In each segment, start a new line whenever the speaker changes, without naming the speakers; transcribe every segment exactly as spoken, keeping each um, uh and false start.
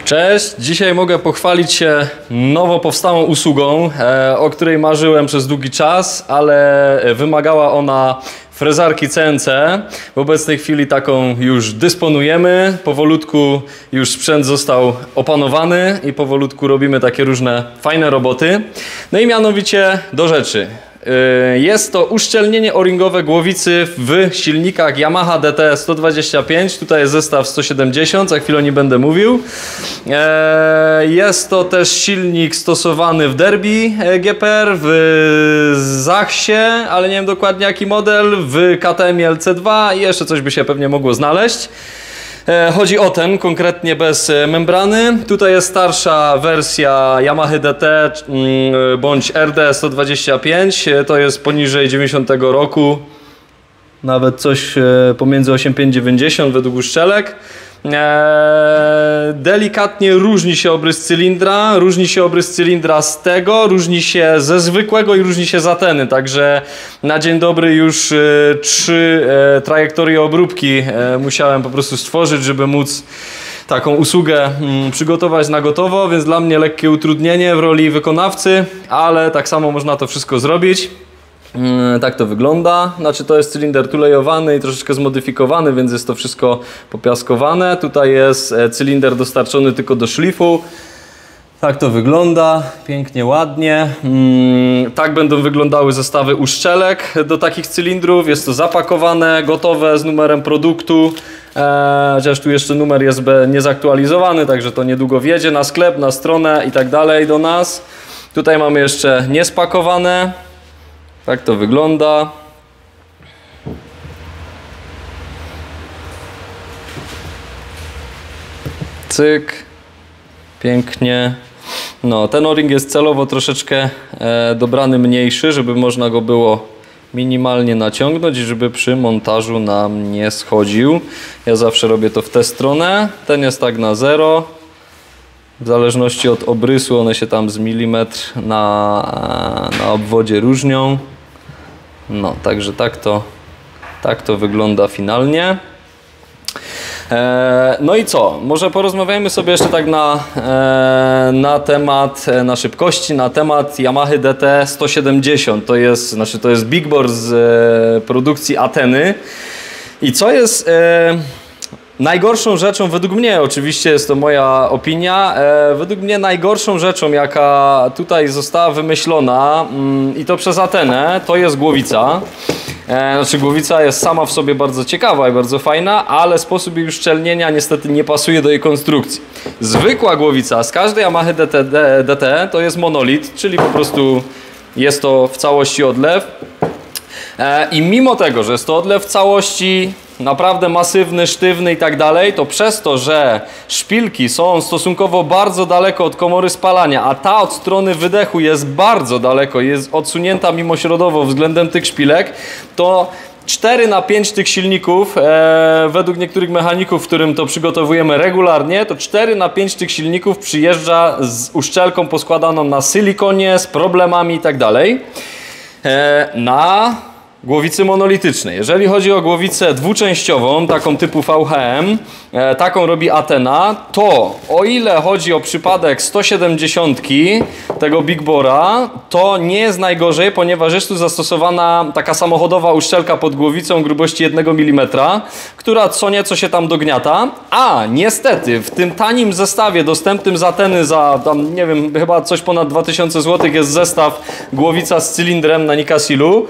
Cześć, dzisiaj mogę pochwalić się nowo powstałą usługą, e, o której marzyłem przez długi czas, ale wymagała ona frezarki C N C. W obecnej chwili taką już dysponujemy, powolutku już sprzęt został opanowany i powolutku robimy takie różne fajne roboty. No i mianowicie do rzeczy. Jest to uszczelnienie o-ringowe głowicy w silnikach Yamaha D T sto dwadzieścia pięć. Tutaj jest zestaw sto siedemdziesiąt, za chwilę o nim będę mówił. Jest to też silnik stosowany w Derby G P R, w Zachsie, ale nie wiem dokładnie jaki model, w K T M L C dwa i jeszcze coś by się pewnie mogło znaleźć. Chodzi o ten, konkretnie bez membrany. Tutaj jest starsza wersja Yamaha D T bądź R D sto dwadzieścia pięć. To jest poniżej dziewięćdziesiątego roku. Nawet coś pomiędzy osiemdziesiąt pięć dziewięćdziesiąt według uszczelek. Delikatnie różni się obrys cylindra, różni się obrys cylindra z tego, różni się ze zwykłego i różni się z Ateny, także na dzień dobry już trzy trajektorie obróbki musiałem po prostu stworzyć, żeby móc taką usługę przygotować na gotowo, więc dla mnie lekkie utrudnienie w roli wykonawcy, ale tak samo można to wszystko zrobić. Tak to wygląda, znaczy to jest cylinder tulejowany i troszeczkę zmodyfikowany, więc jest to wszystko popiaskowane. Tutaj jest cylinder dostarczony tylko do szlifu. Tak to wygląda, pięknie, ładnie. Tak będą wyglądały zestawy uszczelek do takich cylindrów. Jest to zapakowane, gotowe z numerem produktu. Chociaż tu jeszcze numer jest niezaktualizowany, także to niedługo wjedzie na sklep, na stronę i tak dalej do nas. Tutaj mamy jeszcze niespakowane. Tak to wygląda. Cyk. Pięknie. No, ten o-ring jest celowo troszeczkę e, dobrany mniejszy, żeby można go było minimalnie naciągnąć i żeby przy montażu nam nie schodził. Ja zawsze robię to w tę stronę. Ten jest tak na zero. W zależności od obrysu one się tam z milimetr na, na obwodzie różnią. No, także tak to, tak to wygląda finalnie. E, no i co? Może porozmawiajmy sobie jeszcze tak na, e, na temat, na szybkości, na temat Yamaha D T sto siedemdziesiąt. To jest, znaczy to jest Big Bore z e, produkcji Ateny. I co jest... E, Najgorszą rzeczą, według mnie, oczywiście jest to moja opinia, e, według mnie najgorszą rzeczą, jaka tutaj została wymyślona mm, i to przez Atenę, to jest głowica. E, znaczy głowica jest sama w sobie bardzo ciekawa i bardzo fajna, ale sposób jej uszczelnienia niestety nie pasuje do jej konstrukcji. Zwykła głowica z każdej Yamaha D T, D T to jest monolit, czyli po prostu jest to w całości odlew. E, I mimo tego, że jest to odlew w całości, naprawdę masywny, sztywny i tak dalej, to przez to, że szpilki są stosunkowo bardzo daleko od komory spalania, a ta od strony wydechu jest bardzo daleko, jest odsunięta mimośrodowo względem tych szpilek, to cztery na pięć tych silników, e, według niektórych mechaników, w którym to przygotowujemy regularnie, to cztery na pięć tych silników przyjeżdża z uszczelką poskładaną na silikonie, z problemami i tak dalej. E, na głowicy monolitycznej. Jeżeli chodzi o głowicę dwuczęściową, taką typu V H M, e, taką robi Atena, to o ile chodzi o przypadek sto siedemdziesiąt tego Big Bora, to nie jest najgorzej, ponieważ jest tu zastosowana taka samochodowa uszczelka pod głowicą grubości jednego milimetra, która co nieco się tam dogniata, a niestety w tym tanim zestawie dostępnym z Ateny za tam, nie wiem, chyba coś ponad dwa tysiące złotych jest zestaw głowica z cylindrem na Nikasilu,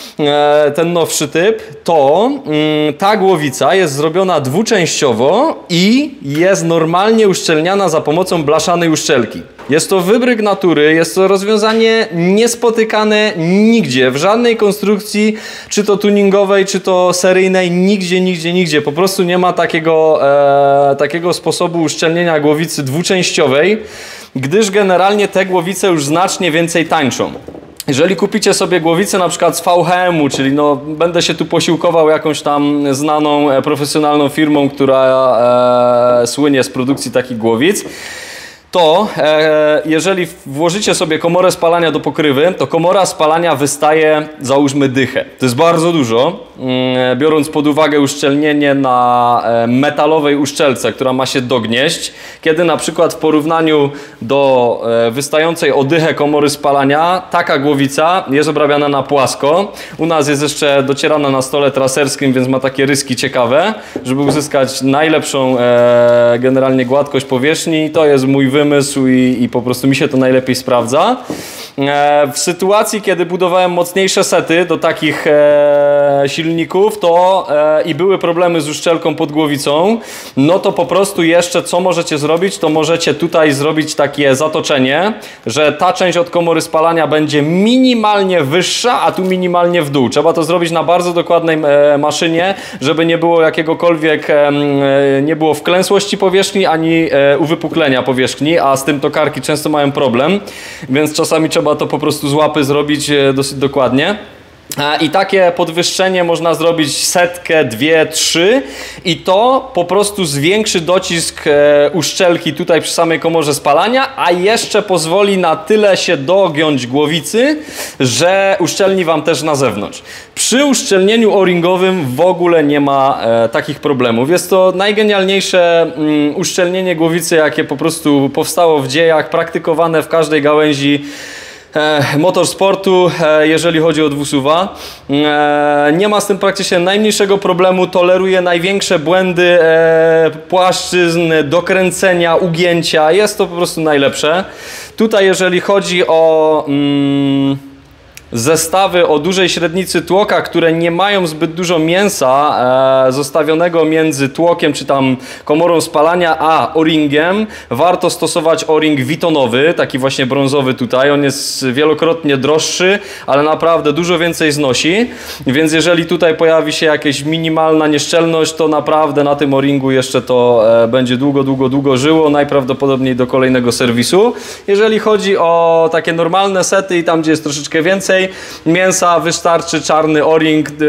ten nowszy typ, to mm, ta głowica jest zrobiona dwuczęściowo i jest normalnie uszczelniana za pomocą blaszanej uszczelki. Jest to wybryk natury, jest to rozwiązanie niespotykane nigdzie, w żadnej konstrukcji, czy to tuningowej, czy to seryjnej, nigdzie, nigdzie, nigdzie. Po prostu nie ma takiego, e, takiego sposobu uszczelnienia głowicy dwuczęściowej, gdyż generalnie te głowice już znacznie więcej tańczą. Jeżeli kupicie sobie głowicę na przykład z V H M-u, czyli no będę się tu posiłkował jakąś tam znaną, e, profesjonalną firmą, która e, słynie z produkcji takich głowic, to e, jeżeli włożycie sobie komorę spalania do pokrywy, to komora spalania wystaje, załóżmy, dychę. To jest bardzo dużo. biorąc pod uwagę uszczelnienie na metalowej uszczelce, która ma się dognieść, kiedy na przykład w porównaniu do wystającej odychę komory spalania taka głowica jest obrabiana na płasko. U nas jest jeszcze docierana na stole traserskim, więc ma takie ryski ciekawe, żeby uzyskać najlepszą e, generalnie gładkość powierzchni. To jest mój wymysł i, i po prostu mi się to najlepiej sprawdza. E, w sytuacji, kiedy budowałem mocniejsze sety do takich e, silników to e, i były problemy z uszczelką pod głowicą, no to po prostu jeszcze co możecie zrobić, to możecie tutaj zrobić takie zatoczenie, że ta część od komory spalania będzie minimalnie wyższa, a tu minimalnie w dół. Trzeba to zrobić na bardzo dokładnej e, maszynie, żeby nie było jakiegokolwiek, e, nie było wklęsłości powierzchni, ani e, uwypuklenia powierzchni, a z tym tokarki często mają problem, więc czasami trzeba to po prostu z łapy zrobić e, dosyć dokładnie. I takie podwyższenie można zrobić setkę, dwie, trzy i to po prostu zwiększy docisk e, uszczelki tutaj przy samej komorze spalania, a jeszcze pozwoli na tyle się dogiąć głowicy, że uszczelni Wam też na zewnątrz. Przy uszczelnieniu o-ringowym w ogóle nie ma e, takich problemów. Jest to najgenialniejsze mm, uszczelnienie głowicy, jakie po prostu powstało w dziejach, praktykowane w każdej gałęzi motorsportu, jeżeli chodzi o dwusuwa. Nie ma z tym praktycznie najmniejszego problemu, toleruje największe błędy płaszczyzn, dokręcenia, ugięcia. Jest to po prostu najlepsze. Tutaj jeżeli chodzi o mm, zestawy o dużej średnicy tłoka, które nie mają zbyt dużo mięsa e, zostawionego między tłokiem czy tam komorą spalania a o-ringiem, warto stosować o-ring witonowy, taki właśnie brązowy tutaj. On jest wielokrotnie droższy, ale naprawdę dużo więcej znosi, więc jeżeli tutaj pojawi się jakaś minimalna nieszczelność, to naprawdę na tym o-ringu jeszcze to e, będzie długo, długo, długo żyło, najprawdopodobniej do kolejnego serwisu. Jeżeli chodzi o takie normalne sety i tam, gdzie jest troszeczkę więcej mięsa, wystarczy czarny o-ring e,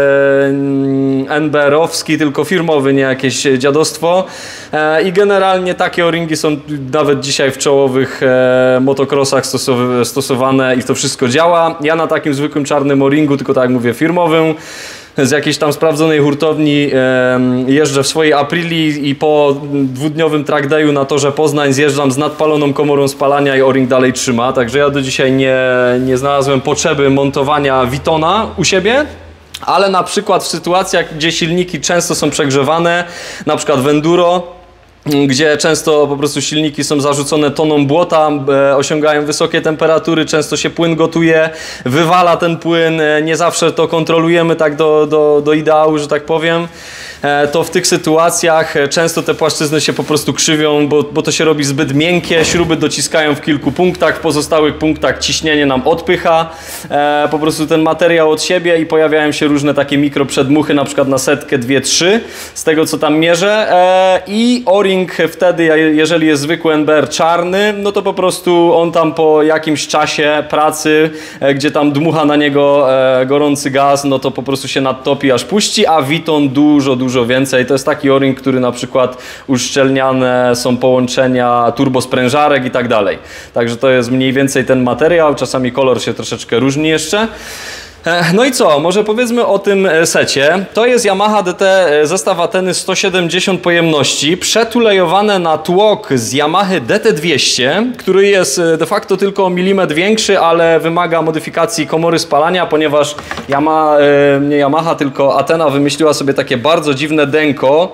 N B R-owski, tylko firmowy, nie jakieś dziadostwo. E, I generalnie takie o-ringi są nawet dzisiaj w czołowych e, motocrossach stosow- stosowane i to wszystko działa. Ja na takim zwykłym czarnym o-ringu, tylko tak jak mówię, firmowym, z jakiejś tam sprawdzonej hurtowni e, jeżdżę w swojej Aprilii i po dwudniowym track dayu na torze Poznań zjeżdżam z nadpaloną komorą spalania i o-ring dalej trzyma, także ja do dzisiaj nie, nie znalazłem potrzeby montowania Vitona u siebie. Ale na przykład w sytuacjach, gdzie silniki często są przegrzewane, na przykład w enduro, gdzie często po prostu silniki są zarzucone toną błota, e, osiągają wysokie temperatury, często się płyn gotuje, wywala ten płyn, e, nie zawsze to kontrolujemy tak do, do, do ideału, że tak powiem. E, to w tych sytuacjach często te płaszczyzny się po prostu krzywią, bo, bo to się robi zbyt miękkie, śruby dociskają w kilku punktach, w pozostałych punktach ciśnienie nam odpycha e, po prostu ten materiał od siebie i pojawiają się różne takie mikroprzedmuchy, na przykład na setkę, dwie, trzy, z tego co tam mierzę e, i o-ring wtedy, jeżeli jest zwykły N B R czarny, no to po prostu on tam po jakimś czasie pracy, e, gdzie tam dmucha na niego e, gorący gaz, no to po prostu się nadtopi aż puści, a Viton dużo, dużo dużo więcej. To jest taki o-ring, który na przykład uszczelniane są połączenia turbosprężarek i tak dalej. Także to jest mniej więcej ten materiał. Czasami kolor się troszeczkę różni jeszcze. No i co? Może powiedzmy o tym secie. To jest Yamaha D T zestaw Atheny sto siedemdziesiąt pojemności, przetulejowane na tłok z Yamahy D T dwieście, który jest de facto tylko o milimetr większy, ale wymaga modyfikacji komory spalania, ponieważ Yamaha, nie Yamaha, tylko Athena wymyśliła sobie takie bardzo dziwne denko,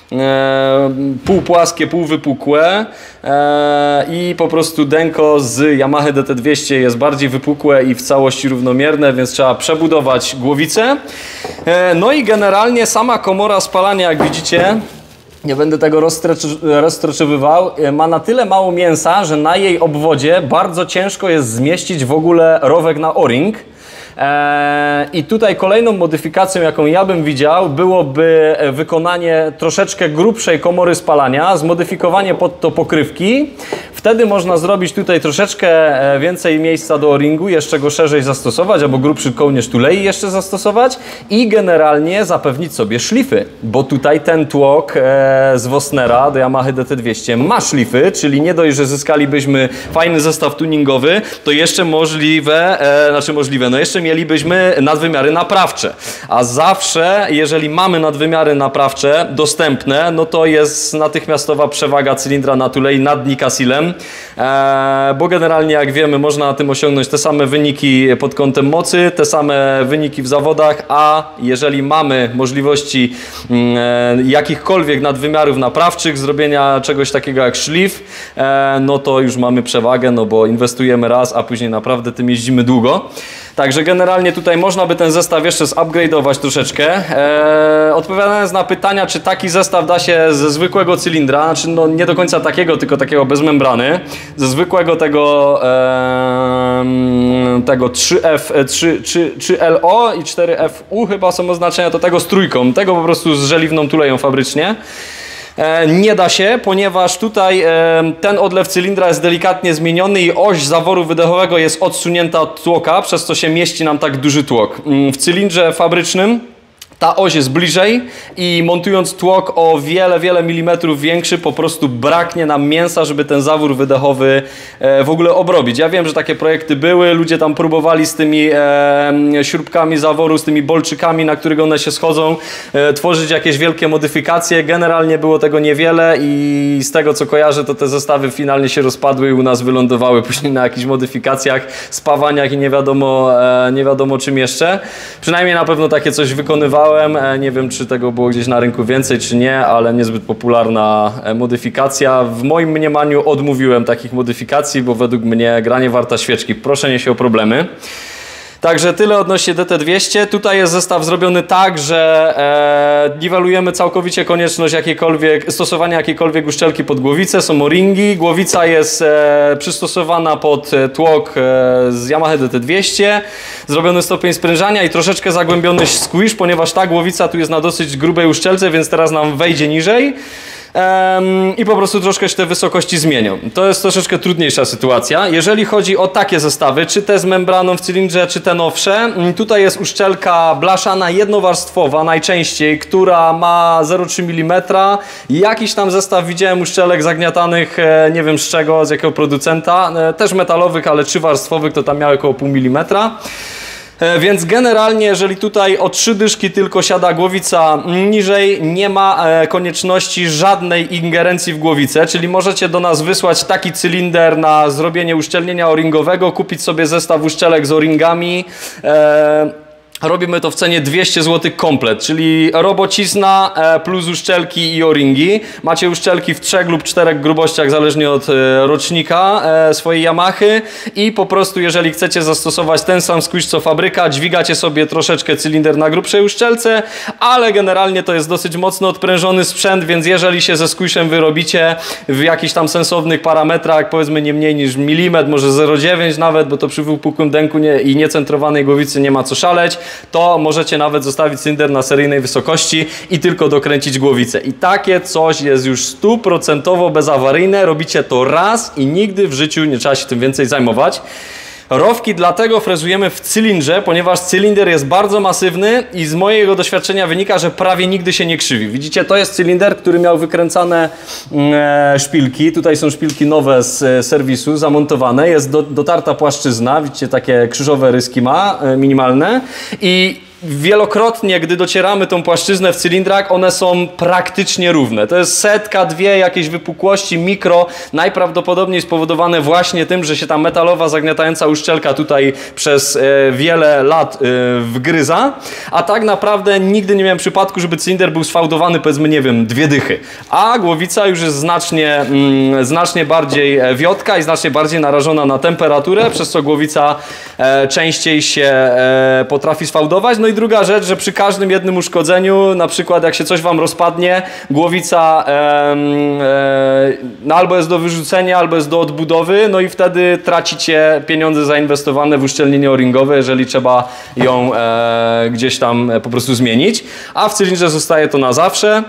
E, półpłaskie, półwypukłe e, i po prostu denko z Yamaha D T dwieście jest bardziej wypukłe i w całości równomierne, więc trzeba przebudować głowicę. E, no i generalnie sama komora spalania, jak widzicie, nie będę tego rozstroczowywał, ma na tyle mało mięsa, że na jej obwodzie bardzo ciężko jest zmieścić w ogóle rowek na o-ring. I tutaj kolejną modyfikacją, jaką ja bym widział, byłoby wykonanie troszeczkę grubszej komory spalania, zmodyfikowanie pod to pokrywki, Wtedy można zrobić tutaj troszeczkę więcej miejsca do o-ringu, jeszcze go szerzej zastosować, albo grubszy kołnierz tulei jeszcze zastosować i generalnie zapewnić sobie szlify, bo tutaj ten tłok z Wosnera do Yamaha D T dwieście ma szlify, czyli nie dość, że zyskalibyśmy fajny zestaw tuningowy, to jeszcze możliwe, e, znaczy możliwe, no jeszcze mielibyśmy nadwymiary naprawcze, a zawsze, jeżeli mamy nadwymiary naprawcze dostępne, no to jest natychmiastowa przewaga cylindra na tulei nad Nikasilem, e, bo generalnie jak wiemy, można na tym osiągnąć te same wyniki pod kątem mocy, te same wyniki w zawodach, a jeżeli mamy możliwości e, jakichkolwiek nadwymiarów naprawczych, zrobienia czegoś takiego jak szlif, e, no to już mamy przewagę, no bo inwestujemy raz, a później naprawdę tym jeździmy długo. Także generalnie tutaj można by ten zestaw jeszcze zupgrade'ować troszeczkę. Eee, odpowiadając na pytania, czy taki zestaw da się ze zwykłego cylindra, znaczy no nie do końca takiego, tylko takiego bez membrany, ze zwykłego tego, eee, tego trzy F, trzy L O i cztery F U chyba są oznaczenia, to tego z trójką, tego po prostu z żeliwną tuleją fabrycznie. Nie da się, ponieważ tutaj ten odlew cylindra jest delikatnie zmieniony i oś zaworu wydechowego jest odsunięta od tłoka, przez co się mieści nam tak duży tłok. W cylindrze fabrycznym ta oś jest bliżej i montując tłok o wiele, wiele milimetrów większy, po prostu braknie nam mięsa, żeby ten zawór wydechowy w ogóle obrobić. Ja wiem, że takie projekty były, ludzie tam próbowali z tymi e, śrubkami zaworu, z tymi bolczykami, na których one się schodzą, e, tworzyć jakieś wielkie modyfikacje. Generalnie było tego niewiele i z tego co kojarzę, to te zestawy finalnie się rozpadły i u nas wylądowały później na jakichś modyfikacjach, spawaniach i nie wiadomo, e, nie wiadomo czym jeszcze. Przynajmniej na pewno takie coś wykonywałem. Nie wiem, czy tego było gdzieś na rynku więcej, czy nie, ale niezbyt popularna modyfikacja. W moim mniemaniu odmówiłem takich modyfikacji, bo według mnie granie warta świeczki. Proszenie się o problemy. Także tyle odnośnie D T dwieście. Tutaj jest zestaw zrobiony tak, że e, niwelujemy całkowicie konieczność jakiejkolwiek, stosowania jakiejkolwiek uszczelki pod głowicę. Są o-ringi. Głowica jest e, przystosowana pod tłok e, z Yamaha D T dwieście. Zrobiony stopień sprężania i troszeczkę zagłębiony squish, ponieważ ta głowica tu jest na dosyć grubej uszczelce, więc teraz nam wejdzie niżej. Um, i po prostu troszkę się te wysokości zmienią. To jest troszeczkę trudniejsza sytuacja. Jeżeli chodzi o takie zestawy, czy te z membraną w cylindrze, czy te nowsze, tutaj jest uszczelka blaszana jednowarstwowa najczęściej, która ma zero przecinek trzy milimetra. Jakiś tam zestaw widziałem uszczelek zagniatanych, nie wiem z czego, z jakiego producenta, też metalowych, ale trzywarstwowych, to tam miały około pół milimetra. Więc generalnie, jeżeli tutaj o trzy dyszki tylko siada głowica niżej, nie ma konieczności żadnej ingerencji w głowicę, czyli możecie do nas wysłać taki cylinder na zrobienie uszczelnienia o-ringowego, kupić sobie zestaw uszczelek z o-ringami. Robimy to w cenie dwieście złotych komplet, czyli robocizna plus uszczelki i o-ringi. Macie uszczelki w trzech lub czterech grubościach, zależnie od rocznika swojej Yamahy i po prostu jeżeli chcecie zastosować ten sam squish co fabryka, dźwigacie sobie troszeczkę cylinder na grubszej uszczelce, ale generalnie to jest dosyć mocno odprężony sprzęt, więc jeżeli się ze squishem wyrobicie w jakichś tam sensownych parametrach, powiedzmy nie mniej niż milimetr, może zero przecinek dziewięć nawet, bo to przy wypukłym denku nie, i niecentrowanej głowicy nie ma co szaleć, to możecie nawet zostawić cylinder na seryjnej wysokości i tylko dokręcić głowicę. I takie coś jest już stuprocentowo bezawaryjne. Robicie to raz i nigdy w życiu nie trzeba się tym więcej zajmować. Rowki dlatego frezujemy w cylindrze, ponieważ cylinder jest bardzo masywny i z mojego doświadczenia wynika, że prawie nigdy się nie krzywi. Widzicie, to jest cylinder, który miał wykręcane e, szpilki. Tutaj są szpilki nowe z e, serwisu, zamontowane. Jest do, dotarta płaszczyzna, widzicie, takie krzyżowe ryski ma, e, minimalne. I wielokrotnie, gdy docieramy tą płaszczyznę w cylindrach, one są praktycznie równe. To jest setka, dwie jakieś wypukłości mikro, najprawdopodobniej spowodowane właśnie tym, że się ta metalowa, zagniatająca uszczelka tutaj przez e, wiele lat e, wgryza, a tak naprawdę nigdy nie miałem przypadku, żeby cylinder był sfałdowany, powiedzmy, nie wiem, dwie dychy. A głowica już jest znacznie, mm, znacznie bardziej wiotka i znacznie bardziej narażona na temperaturę, przez co głowica e, częściej się e, potrafi sfałdować. No i druga rzecz, że przy każdym jednym uszkodzeniu, na przykład jak się coś wam rozpadnie, głowica e, e, no albo jest do wyrzucenia, albo jest do odbudowy, no i wtedy tracicie pieniądze zainwestowane w uszczelnienie o-ringowe, jeżeli trzeba ją e, gdzieś tam po prostu zmienić, a w cylindrze zostaje to na zawsze.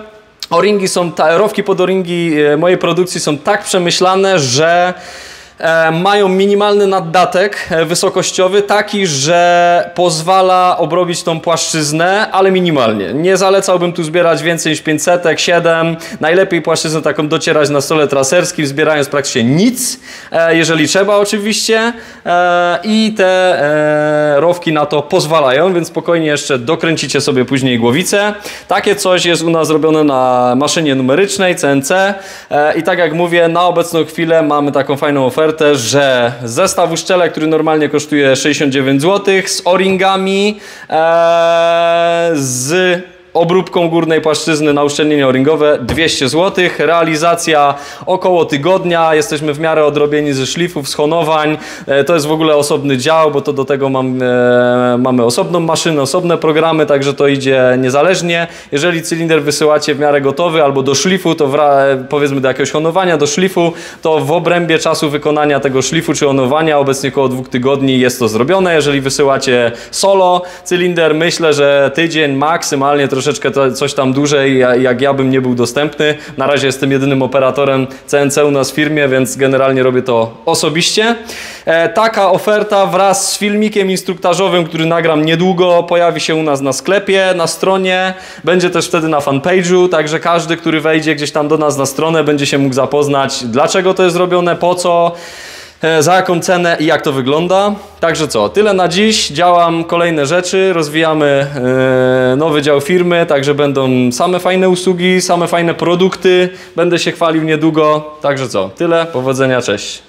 O-ringi są, ta, rowki pod o-ringi mojej produkcji są tak przemyślane, że E, mają minimalny naddatek e, wysokościowy, taki, że pozwala obrobić tą płaszczyznę, ale minimalnie. Nie zalecałbym tu zbierać więcej niż pięćset, siedem. Najlepiej płaszczyznę taką docierać na stole traserskim, zbierając praktycznie nic, e, jeżeli trzeba oczywiście. E, I te e, rowki na to pozwalają, więc spokojnie jeszcze dokręcicie sobie później głowicę. Takie coś jest u nas zrobione na maszynie numerycznej C N C e, i tak jak mówię, na obecną chwilę mamy taką fajną ofertę, że zestaw uszczelek, który normalnie kosztuje sześćdziesiąt dziewięć złotych, z o-ringami, ee, z obróbką górnej płaszczyzny na uszczelnienie o-ringowe dwieście złotych, realizacja około tygodnia, jesteśmy w miarę odrobieni ze szlifów, schonowań, e, to jest w ogóle osobny dział, bo to do tego mam, e, mamy osobną maszynę, osobne programy, także to idzie niezależnie. Jeżeli cylinder wysyłacie w miarę gotowy albo do szlifu, to powiedzmy do jakiegoś honowania, do szlifu, to w obrębie czasu wykonania tego szlifu czy honowania, obecnie około dwóch tygodni jest to zrobione. Jeżeli wysyłacie solo cylinder, myślę, że tydzień maksymalnie, troszeczkę coś tam dłużej, jak ja bym nie był dostępny. Na razie jestem jedynym operatorem C N C u nas w firmie, więc generalnie robię to osobiście. E, taka oferta wraz z filmikiem instruktażowym, który nagram niedługo, pojawi się u nas na sklepie, na stronie. Będzie też wtedy na fanpage'u, także każdy, który wejdzie gdzieś tam do nas na stronę, będzie się mógł zapoznać, dlaczego to jest robione, po co, za jaką cenę i jak to wygląda. Także co, tyle na dziś. Działam kolejne rzeczy, rozwijamy yy, nowy dział firmy, także będą same fajne usługi, same fajne produkty. Będę się chwalił niedługo. Także co, tyle, powodzenia, cześć.